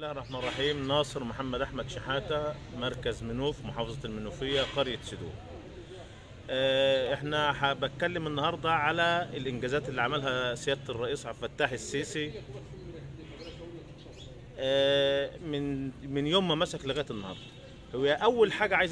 الله الرحمن الرحيم. ناصر محمد أحمد شحاتة، مركز منوف، محافظة المنوفية، قرية سدوم. احنا بتكلم النهارده على الانجازات اللي عملها سيادة الرئيس عبد الفتاح السيسي من يوم ما مسك لغاية النهارده. هو أول حاجة عايز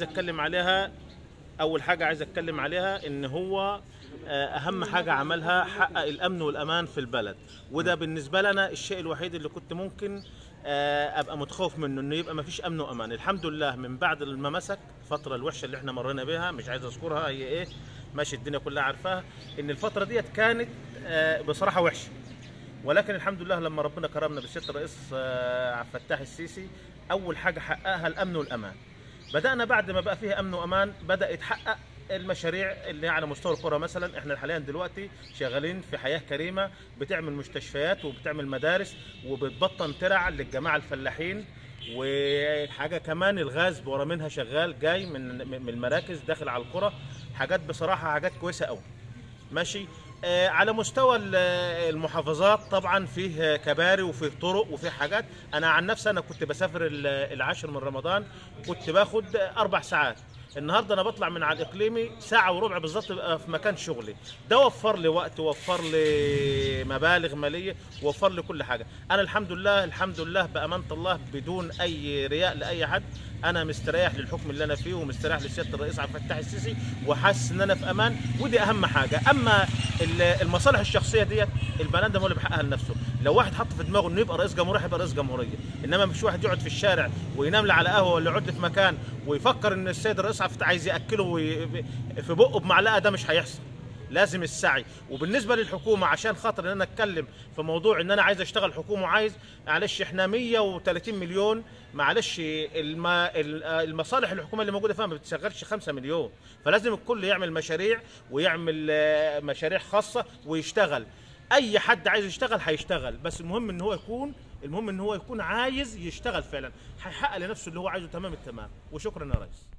أتكلم عليها إن هو أهم حاجة عملها حقق الأمن والأمان في البلد، وده بالنسبة لنا الشيء الوحيد اللي كنت ممكن أبقى متخوف منه، إنه يبقى مفيش أمن وأمان. الحمد لله من بعد ما مسك، الفترة الوحشة اللي إحنا مرينا بها مش عايز أذكرها هي إيه، ماشي الدنيا كلها عارفاها، إن الفترة ديت كانت بصراحة وحشة، ولكن الحمد لله لما ربنا كرمنا بسيادة الرئيس عبد الفتاح السيسي، أول حاجة حققها الأمن والأمان. بدأنا بعد ما بقى فيها أمن وأمان بدأ يتحقق المشاريع اللي على مستوى القرى. مثلا احنا حاليا دلوقتي شغالين في حياة كريمة، بتعمل مستشفيات وبتعمل مدارس وبتبطن ترع للجماعة الفلاحين، وحاجة كمان الغاز ورا منها شغال جاي من المراكز داخل على القرى. حاجات بصراحة حاجات كويسة قوي ماشي. على مستوى المحافظات طبعا فيه كباري وفيه طرق وفيه حاجات. انا عن نفسي انا كنت بسافر العاشر من رمضان كنت باخد 4 ساعات، النهارده انا بطلع من على الاقليمي ساعه وربع بالظبط ببقى في مكان شغلي. ده وفر لي وقت، وفر لي مبالغ ماليه، وفر لي كل حاجه. انا الحمد لله بامانه الله بدون اي رياء لاي حد، انا مستريح للحكم اللي انا فيه، ومستريح لسياده الرئيس عبد الفتاح السيسي، وحاسس ان انا في امان، ودي اهم حاجه. اما المصالح الشخصيه ديت البني ادم هو اللي بيحققها لنفسه. لو واحد حط في دماغه انه يبقى رئيس جمهوريه هيبقى رئيس جمهوريه، انما مش واحد يقعد في الشارع وينام لي على قهوه ولا يقعد في مكان ويفكر ان السيد الرئيس عايز ياكله في بقه بمعلقه. ده مش هيحصل، لازم السعي. وبالنسبه للحكومه عشان خاطر ان انا اتكلم في موضوع ان انا عايز اشتغل حكومه، وعايز معلش احنا 130 مليون، معلش المصالح الحكومه اللي موجوده فيها ما بتشغلش 5 مليون، فلازم الكل يعمل مشاريع ويعمل مشاريع خاصه ويشتغل. اي حد عايز يشتغل هيشتغل، بس المهم ان هو يكون عايز يشتغل فعلا، هيحقق لنفسه اللي هو عايزه تمام التمام. وشكرا يا ريس.